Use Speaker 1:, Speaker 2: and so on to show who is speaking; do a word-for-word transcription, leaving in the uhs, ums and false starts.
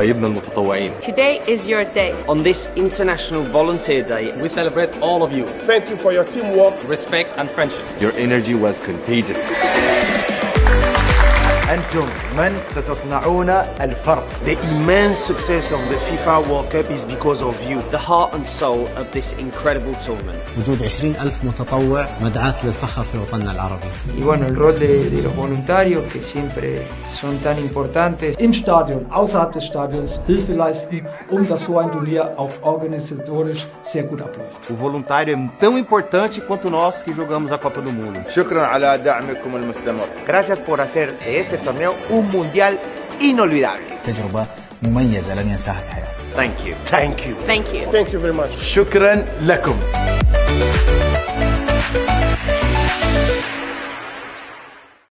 Speaker 1: حبايبنا المتطوعين.
Speaker 2: Today is your day.
Speaker 3: On this International Volunteer Day,
Speaker 4: we celebrate all of you.
Speaker 5: Thank you for your teamwork,
Speaker 4: respect and friendship.
Speaker 1: Your energy was contagious.
Speaker 6: أنتم من ستصنعون الفرق.
Speaker 5: The immense success of the FIFA World Cup is because of you.
Speaker 3: The heart and soul of this incredible tournament.
Speaker 7: وجود عشرين ألف متطوع مدعاة للفخر في وطننا العربي.
Speaker 8: Y bueno, el rol de, de los voluntarios que siempre son tan importantes.
Speaker 9: Im Stadion, außerhalb des Stadions Hilfe leisten, um dass so ein Turnier auch organisatorisch sehr gut abläuft.
Speaker 10: O voluntário é tão importante quanto nós que jogamos a Copa do Mundo.
Speaker 6: شكرا على دعمكم المستمر.
Speaker 11: Gracias por hacer de este torneo un mundial inolvidable.
Speaker 7: تجربة مميزة لن ينساها في حياتي.
Speaker 3: Thank you.
Speaker 5: Thank you.
Speaker 2: Thank you.
Speaker 5: Thank you very much.
Speaker 6: شكرا لكم.